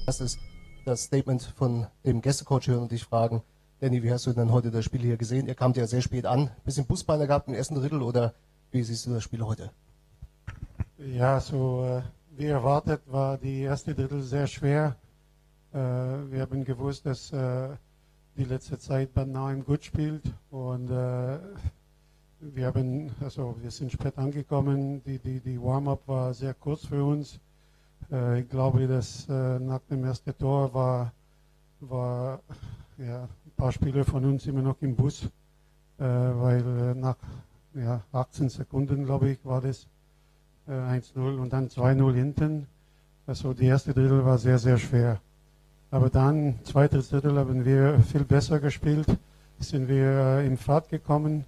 Das ist das Statement von dem Gästecoach hören und dich fragen, Danny, wie hast du denn heute das Spiel hier gesehen? Ihr kamt ja sehr spät an. Bisschen Busbeiner gehabt im ersten Drittel oder wie siehst du das Spiel heute? Ja, so wie erwartet war die erste Drittel sehr schwer. Wir haben gewusst, dass die letzte Zeit Bad Nauheim gut spielt und wir sind spät angekommen. Die Warm-up war sehr kurz für uns. Ich glaube, dass nach dem ersten Tor war ein paar Spieler von uns immer noch im Bus, weil nach 18 Sekunden, glaube ich, war das 1-0 und dann 2-0 hinten. Also die erste Drittel war sehr, sehr schwer. Aber dann, zweites Drittel, haben wir viel besser gespielt, sind wir in Fahrt gekommen.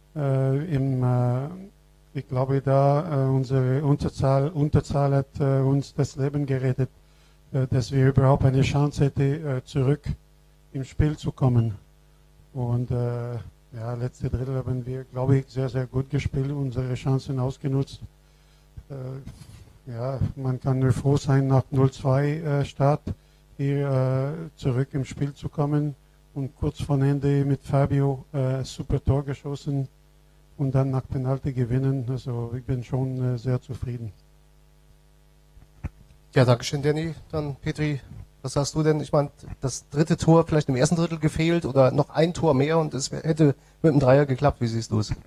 Ich glaube, da unsere Unterzahl hat uns das Leben gerettet, dass wir überhaupt eine Chance hätten, zurück im Spiel zu kommen. Und letzte Drittel haben wir, glaube ich, sehr, sehr gut gespielt, unsere Chancen ausgenutzt. Man kann nur froh sein, nach 0-2 Start hier zurück im Spiel zu kommen und kurz vor Ende mit Fabio super Tor geschossen und dann nach Penalty gewinnen. Also ich bin schon sehr zufrieden. Ja, danke schön, Danny. Dann Petri, was sagst du denn? Ich meine, das dritte Tor vielleicht im ersten Drittel gefehlt oder noch ein Tor mehr und es hätte mit dem Dreier geklappt. Wie siehst du es?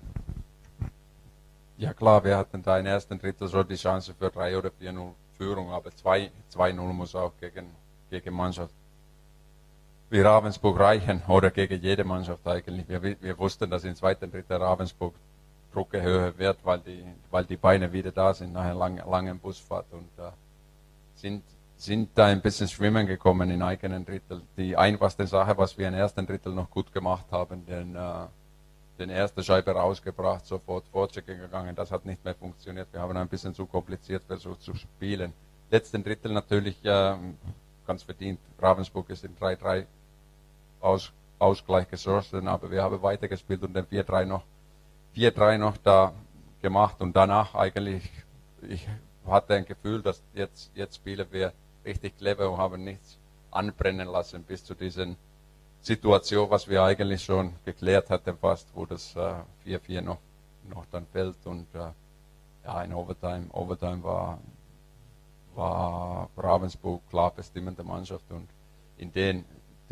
Ja klar, wir hatten da im ersten Drittel schon die Chance für 3 oder 4-0 Führung, aber 2-0 muss auch gegen Mannschaft wie Ravensburg reichen oder gegen jede Mannschaft eigentlich. Wir wussten, dass im zweiten Drittel Ravensburg Druck höher wird, weil die Beine wieder da sind nach einer langen Busfahrt und sind da ein bisschen schwimmen gekommen in eigenen Drittel. Die einfachste Sache, was wir im ersten Drittel noch gut gemacht haben, den erste Scheibe rausgebracht, sofort Vorchecken gegangen, das hat nicht mehr funktioniert. Wir haben ein bisschen zu kompliziert versucht zu spielen. Letzten Drittel natürlich ganz verdient. Ravensburg ist in 3-3 Ausgleich geschossen, aber wir haben weitergespielt und den 4-3 noch da gemacht und danach eigentlich, ich hatte ein Gefühl, dass jetzt spielen wir richtig clever und haben nichts anbrennen lassen bis zu diesen Situation, was wir eigentlich schon geklärt hatten fast, wo das 4-4 noch dann fällt und in Overtime war Ravensburg klar bestimmende Mannschaft und in den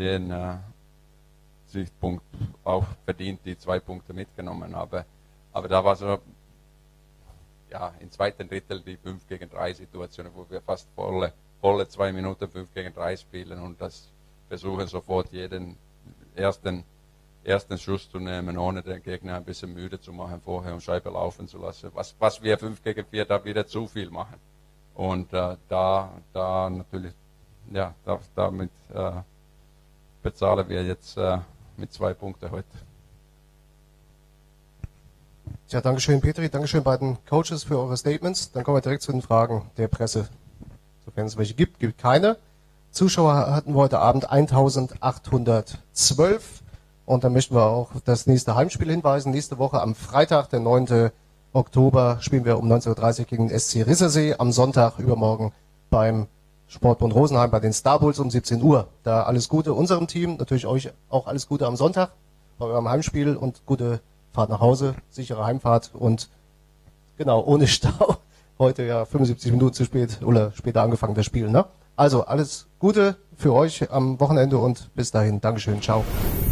Sichtpunkt auch verdient die 2 Punkte mitgenommen, aber da war so im zweiten Drittel die 5 gegen 3 Situation, wo wir fast volle 2 Minuten 5 gegen 3 spielen und das versuchen sofort jeden ersten Schuss zu nehmen, ohne den Gegner ein bisschen müde zu machen vorher und Scheibe laufen zu lassen. Was wir 5 gegen 4 da wieder zu viel machen. Und da natürlich, damit bezahlen wir jetzt mit 2 Punkten heute. Ja, Dankeschön Petri, Dankeschön beiden Coaches für eure Statements. Dann kommen wir direkt zu den Fragen der Presse. Sofern es welche gibt keine. Zuschauer hatten wir heute Abend 1812 und dann möchten wir auch das nächste Heimspiel hinweisen. Nächste Woche am Freitag, der 9. Oktober, spielen wir um 19:30 Uhr gegen den SC Rissersee. Am Sonntag übermorgen beim Sportbund Rosenheim bei den Star Bulls um 17 Uhr. Da alles Gute unserem Team, natürlich euch auch alles Gute am Sonntag bei eurem Heimspiel und gute Fahrt nach Hause, sichere Heimfahrt und genau, ohne Stau. Heute ja 75 Minuten zu spät oder später angefangen das Spiel, ne? Also alles Gute für euch am Wochenende und bis dahin. Dankeschön. Ciao.